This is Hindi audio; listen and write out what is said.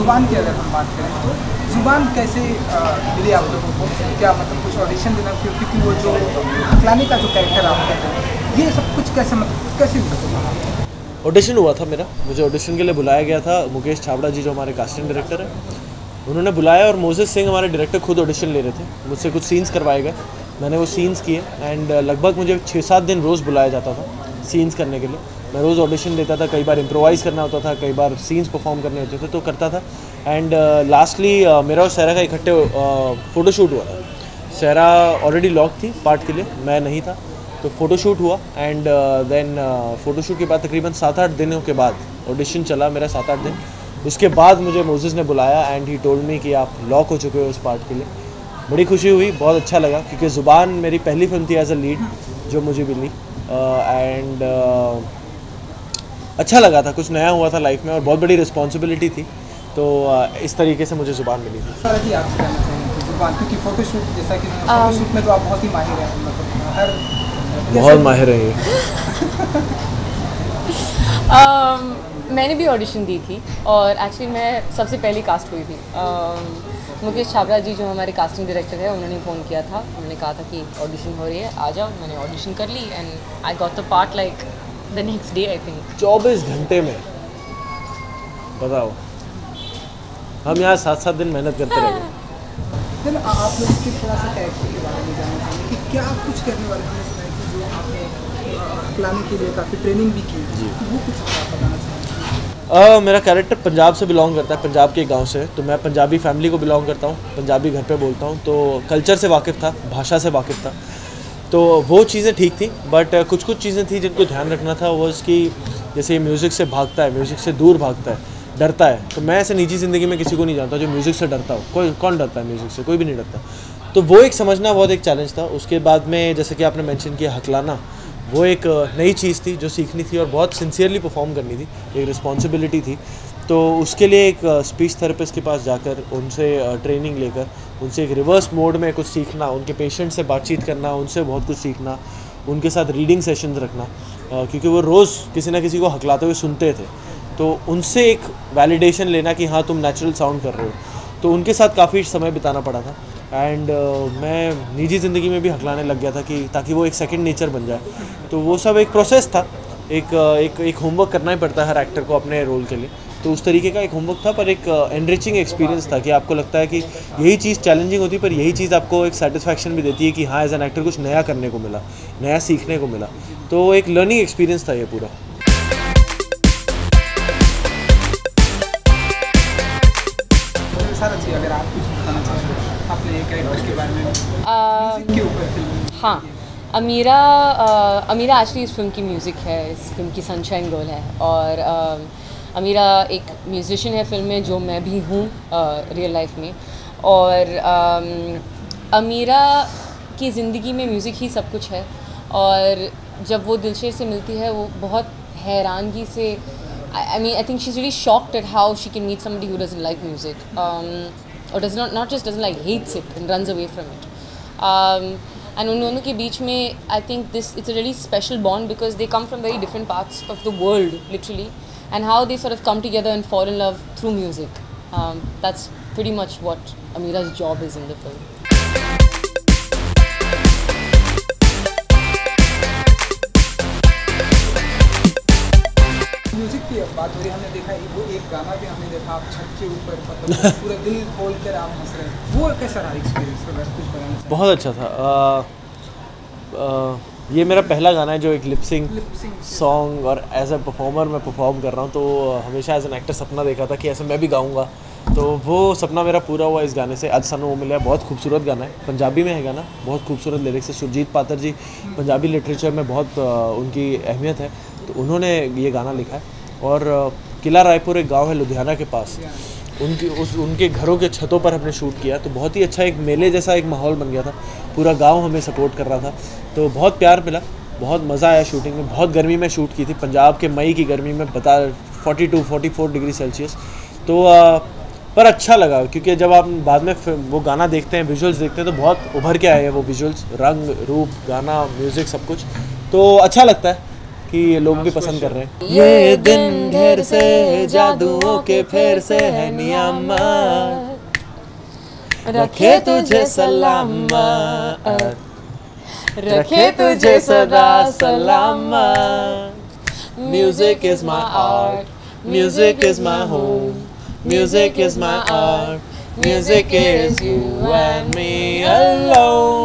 ज़ुबान की अगर हम बात करें तो ज़ुबान कैसे मिली आप लोगों को? क्या मतलब कुछ ऑडिशन देना क्योंकि वो जो हकलाने का जो कैरेक्टर आप कहते हैं ये सब कुछ कैसे मतलब कैसे हुआ? ऑडिशन हुआ था मेरा, मुझे ऑडिशन के लिए बुलाया गया था। मुकेश छाबड़ा जी जो हमारे कास्टिंग डायरेक्टर हैं उन्होंने बुलाया और मोजेस सिंह हमारे डायरेक्टर खुद ऑडिशन ले रहे थे। मुझसे कुछ सीन्स करवाए गए, मैंने वो सीन्स किए एंड लगभग मुझे 6-7 दिन रोज़ बुलाया जाता था सीन्स करने के लिए। मैं रोज़ ऑडिशन देता था, कई बार इम्प्रोवाइज़ करना होता था, कई बार सीन्स परफॉर्म करने होते थे तो करता था। एंड लास्टली मेरा और सहरा का इकट्ठे फ़ोटोशूट हुआ था। सहरा ऑलरेडी लॉक थी पार्ट के लिए, मैं नहीं था, तो फ़ोटोशूट हुआ एंड देन फ़ोटोशूट के बाद तकरीबन 7-8 दिनों के बाद ऑडिशन चला मेरा 7-8 दिन। उसके बाद मुझे मोजेस ने बुलाया एंड ही टोल्ड मी कि आप लॉक हो चुके हो उस पार्ट के लिए। बड़ी खुशी हुई, बहुत अच्छा लगा क्योंकि ज़ुबान मेरी पहली फिल्म थी एज अ लीड जो मुझे मिली एंड अच्छा लगा था, कुछ नया हुआ था लाइफ में और बहुत बड़ी रिस्पॉन्सिबिलिटी थी, तो इस तरीके से मुझे ज़ुबान मिली थी। सर जी आपसे कहना चाहेंगे ज़ुबान क्योंकि फ़ोटोशूट जैसा कि फ़ोटोशूट में तो आप बहुत ही माहिर हैं, मतलब हर बहुत माहिर है ये। मैंने भी ऑडिशन दी थी और एक्चुअली मैं सबसे पहली कास्ट हुई थी। मुकेश छाबड़ा जी जो हमारे कास्टिंग डायरेक्टर है उन्होंने फ़ोन किया था, उन्होंने कहा था कि ऑडिशन हो रही है आ जाओ। मैंने ऑडिशन कर ली and I got the part like the next day I think. 24 घंटे में बताओ, हम यहाँ 7-7 दिन मेहनत करते रहे। फिर आप लोग के थोड़ा सा कैरेक्टर के बारे में जानना चाहेंगे कि क्या कुछ करने वाले हैं सुना है कि जो आपने हकलाने के लिए काफ़ी ट्रेनिंग भी की जी, तो वो कुछ आप बताना चाहेंगे? मेरा कैरेक्टर पंजाब से बिलोंग करता है, पंजाब के गांव से, तो मैं पंजाबी फैमिली को बिलोंग करता हूँ, पंजाबी घर पे बोलता हूँ, तो कल्चर से वाकिफ़ था, भाषा से वाकिफ़ था, तो वो चीज़ें ठीक थी। बट कुछ कुछ चीज़ें थी जिनको ध्यान रखना था, वो इसकी जैसे म्यूज़िक से भागता है, म्यूज़िक से दूर भागता है, डरता है, तो मैं ऐसे निजी ज़िंदगी में किसी को नहीं जानता जो म्यूज़िक से डरता हो। कौन डरता है म्यूज़िक से? कोई भी नहीं डरता। तो वो एक समझना बहुत एक चैलेंज था। उसके बाद में जैसे कि आपने मेंशन किया हकलाना, वो एक नई चीज़ थी जो सीखनी थी और बहुत सिंसियरली परफॉर्म करनी थी, एक रिस्पॉन्सिबिलिटी थी। तो उसके लिए एक स्पीच थेरेपिस्ट के पास जाकर उनसे ट्रेनिंग लेकर उनसे एक रिवर्स मोड में कुछ सीखना, उनके पेशेंट से बातचीत करना, उनसे बहुत कुछ सीखना, उनके साथ रीडिंग सेशंस रखना, क्योंकि वो रोज़ किसी ना किसी को हकलाते हुए सुनते थे, तो उनसे एक वैलिडेशन लेना कि हाँ तुम नेचुरल साउंड कर रहे हो, तो उनके साथ काफ़ी समय बिताना पड़ा था। एंड मैं निजी ज़िंदगी में भी हकलाने लग गया था कि ताकि वो एक सेकंड नेचर बन जाए। तो वो सब एक प्रोसेस था, एक होमवर्क करना ही पड़ता है हर एक्टर को अपने रोल के लिए, तो उस तरीके का एक होमवर्क था, पर एक एनरिचिंग एक्सपीरियंस था कि आपको लगता है कि यही चीज़ चैलेंजिंग होती है पर यही चीज़ आपको एक सेटिस्फैक्शन भी देती है कि हाँ एज एन एक्टर कुछ नया करने को मिला, नया सीखने को मिला, तो एक लर्निंग एक्सपीरियंस था ये पूरा। सारा जी अगर आप कुछ बताना चाहें अपने कैरेक्टर के बारे में म्यूजिक के ऊपर फिल्म? हाँ, अमीरा एक्चुअली इस फिल्म की म्यूज़िक है, इस फिल्म की सनशाइन गर्ल है और अमीरा एक म्यूज़िशियन है फिल्म में, जो मैं भी हूँ रियल लाइफ में। और अमीरा की ज़िंदगी में म्यूज़िक ही सब कुछ है और जब वो दिलशेर से मिलती है वो बहुत हैरानगी से I think she's really shocked at how she can meet somebody who doesn't like music, or does not just doesn't like, hates it and runs away from it. And उन दोनों के बीच में I think it's a really special bond because they come from very different parts of the world literally, and how they sort of come together and fall in love through music. That's pretty much what Amira's job is in the film. Music की बात हो रही है, हमने देखा वो एक गाना भी हमने देखा, आप छत के ऊपर मतलब पूरा दिल खोल कर आप हंस रहे हैं, वो कैसा रहा एक्सपीरियंस? अगर कुछ बताना चाहिए। बहुत अच्छा था। ये मेरा पहला गाना है जो एक लिपसिंग सॉन्ग और एज अ परफॉर्मर मैं परफॉर्म कर रहा हूँ, तो हमेशा एज एन एक्टर सपना देखा था कि ऐसे मैं भी गाऊँगा, तो वो सपना मेरा पूरा हुआ इस गाने से। आज सानू वो मिला है, बहुत खूबसूरत गाना है, पंजाबी में है गाना, बहुत खूबसूरत लिरिक्स है। सुरजीत पातर जी पंजाबी लिटरेचर में बहुत उनकी अहमियत है, तो उन्होंने ये गाना लिखा है। और किला रायपुर एक गांव है लुधियाना के पास, उनके घरों के छतों पर हमने शूट किया, तो बहुत ही अच्छा एक मेले जैसा एक माहौल बन गया था, पूरा गांव हमें सपोर्ट कर रहा था, तो बहुत प्यार मिला, बहुत मज़ा आया शूटिंग में। बहुत गर्मी में शूट की थी, पंजाब के मई की गर्मी में 42-44 डिग्री सेल्सियस, तो पर अच्छा लगा क्योंकि जब आप बाद में वो गाना देखते हैं, विजुअल्स देखते हैं, तो बहुत उभर के आए हैं वो विजुअल्स, रंग रूप, गाना, म्यूज़िक, सब कुछ, तो अच्छा लगता है कि लोग भी पसंद कर रहे हैं। ये दिन ढेर से जादुओं के फेर से है नियामत, रखे तुझे सलामत, रखे तुझे सदा सलामत। Music is my art, music is my home, music is my art, music is you and me alone.